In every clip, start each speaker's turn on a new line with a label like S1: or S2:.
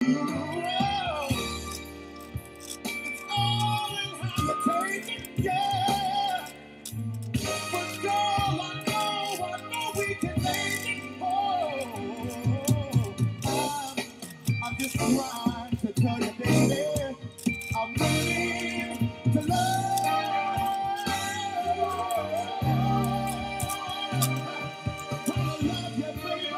S1: It's all in how you take it, yeah. But girl, I know we can make it. I'm just trying to tell you, baby, I'm willing to love. I love you, baby.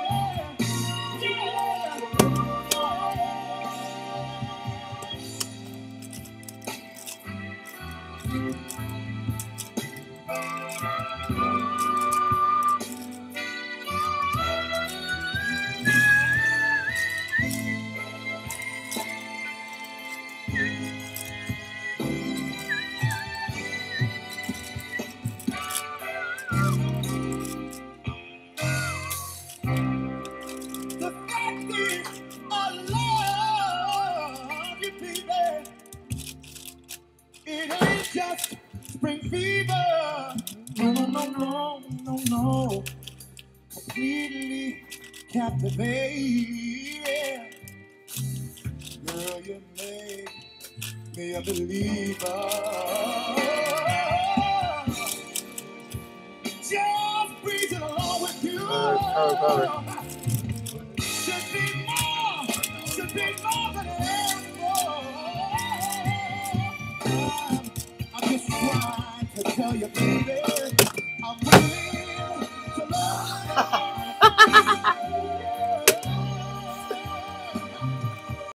S1: The fact is, I love you, baby. It ain't just spring fever. No, no, no, no, no, no. Completely captivated. Girl, you make me a believer. Just breathing along with you. Should be more than ever. I'm just trying to tell you, baby, I'm willing to love.